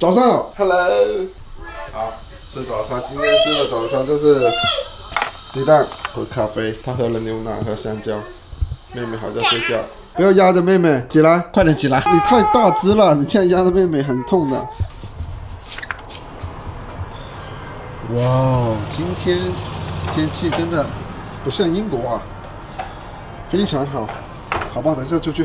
早上好 ，Hello。好，吃早餐。今天吃的早餐就是鸡蛋和咖啡。他喝了牛奶和香蕉。妹妹还在睡觉，不要压着妹妹，起来，快点起来！你太大只了，你这样压着妹妹很痛的。哇哦，今天天气真的不像英国啊，非常好。好吧，等一下出去。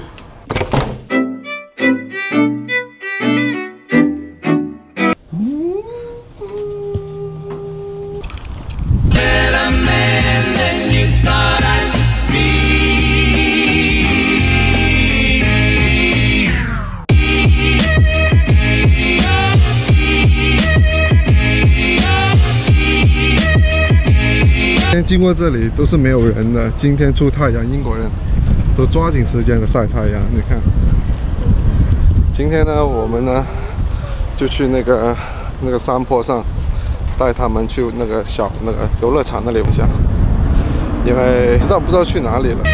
经过这里都是没有人的。今天出太阳，英国人都抓紧时间的晒太阳。你看，今天呢，我们呢就去那个山坡上，带他们去那个小游乐场那里一下，因为不知道去哪里了。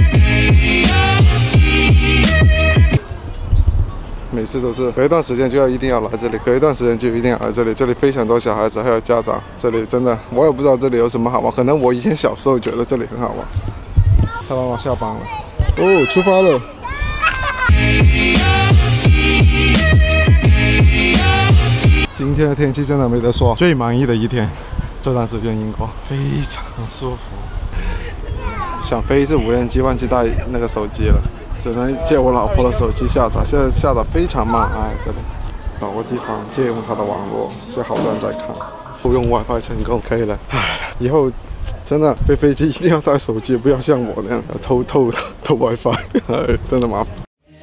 每次都是隔一段时间就一定要来这里，隔一段时间就一定要来这里。这里非常多小孩子还有家长，这里真的我也不知道这里有什么好玩，可能我以前小时候觉得这里很好玩。他妈妈下班了，哦，出发了。今天的天气真的没得说，最满意的一天。这段时间英国非常舒服。想飞一次无人机，忘记带那个手机了。只能借我老婆的手机下载，现在下载非常慢。哎，这里找个地方借用它的网络，先好端再看。不用 WiFi 成功，可以了。唉，以后真的飞机一定要带手机，不要像我那样偷 WiFi， 真的麻烦。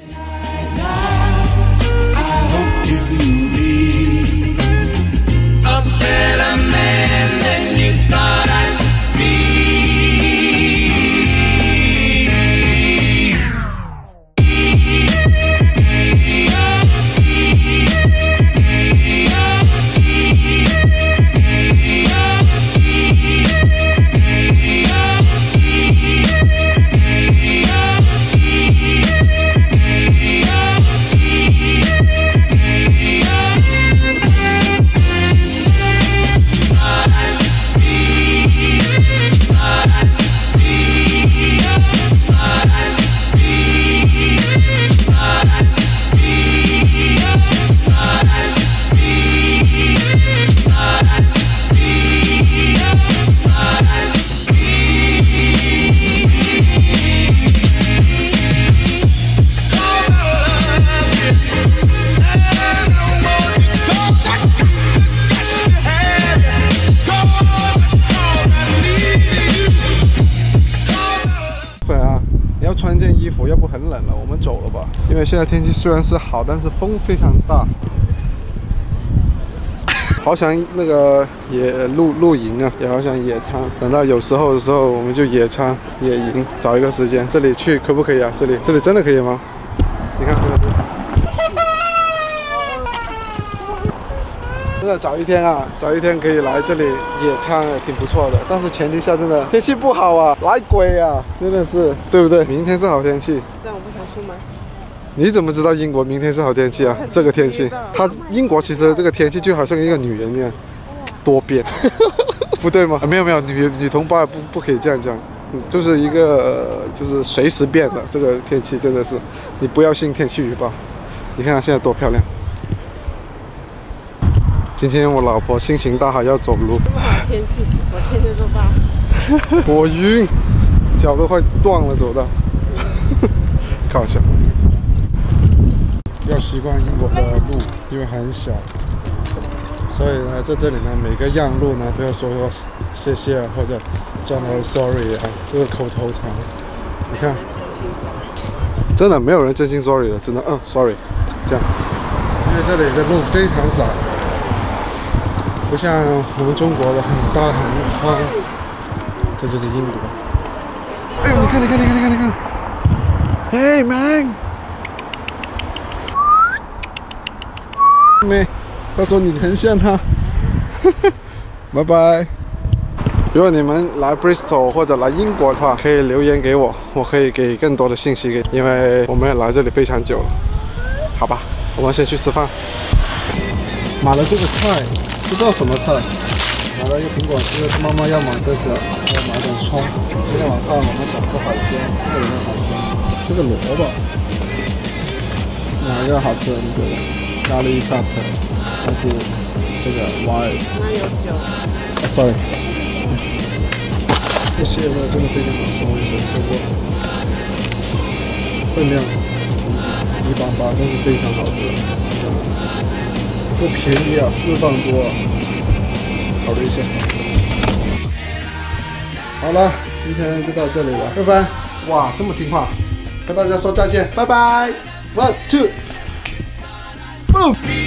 穿件衣服，要不很冷了。我们走了吧，因为现在天气虽然是好，但是风非常大。好想那个也露营啊，也好想野餐。等到有时候的时候，我们就野餐、野营，找一个时间。这里去可不可以啊？这里真的可以吗？你看这个。真的找一天可以来这里野餐，挺不错的。但是前提下真的天气不好啊，来鬼啊，真的是，对不对？明天是好天气， 但我不想出门。 你怎么知道英国明天是好天气啊？这个天气，英国其实这个天气就好像一个女人一样，多变，不对吗？没有，女同胞不可以这样讲，就是一个就是随时变的这个天气，真的是，你不要信天气预报。你看它现在多漂亮。今天我老婆心情大好，要走路。 这么好的天气，我天天坐巴士。 我晕，脚都快断了，走的。开玩笑。要习惯英国的路，因为很小，所以呢，在这里呢，每个让路呢都要说谢谢或者叫 sorry 啊，这个口头禅。你看，真的没有人真心 sorry 了，只能sorry 这样。因为这里的路非常窄。不像我们中国的很大很宽，这就是英国。哎呦，你看！Hey man， 妹，他说你很像他。拜拜。如果你们来 Bristol 或者来英国的话，可以留言给我，我可以给更多的信息给，因为我们也来这里非常久了。好吧，我们先去吃饭。 买了这个菜，不知道什么菜。买了一个苹果汁，妈妈要买这个，要买点葱。今天晚上我们想吃海鲜，这里面海鲜，这个萝卜，哪个好吃？你觉得？咖喱 cut 还是这个 wild？ 那有酒。 sorry。这蟹味真的非常好吃，我以前吃过。分量一般般，但是非常好吃。不便宜啊，4磅多。考虑一下。好了，今天就到这里了，拜拜。哇，这么听话，跟大家说再见，拜拜。1、2，boom。